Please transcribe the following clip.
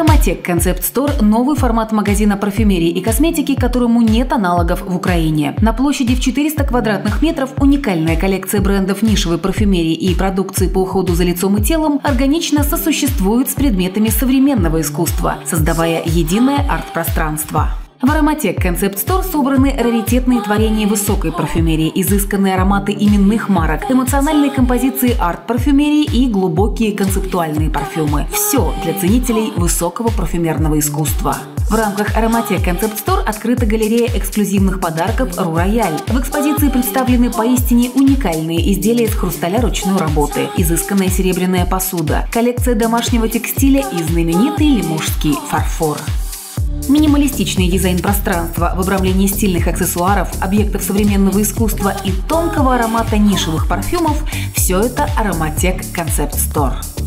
Ароматек Concept Store – новый формат магазина парфюмерии и косметики, которому нет аналогов в Украине. На площади в 400 квадратных метров уникальная коллекция брендов нишевой парфюмерии и продукции по уходу за лицом и телом органично сосуществует с предметами современного искусства, создавая единое арт-пространство. В Ароматек Concept Store собраны раритетные творения высокой парфюмерии, изысканные ароматы именных марок, эмоциональные композиции арт-парфюмерии и глубокие концептуальные парфюмы. Все для ценителей высокого парфюмерного искусства. В рамках Ароматек Concept Store открыта галерея эксклюзивных подарков «Ру Рояль». В экспозиции представлены поистине уникальные изделия из хрусталя ручной работы, изысканная серебряная посуда, коллекция домашнего текстиля и знаменитый лимужский фарфор. Минималистичный дизайн пространства в обрамлении стильных аксессуаров, объектов современного искусства и тонкого аромата нишевых парфюмов – все это Ароматек Concept Store.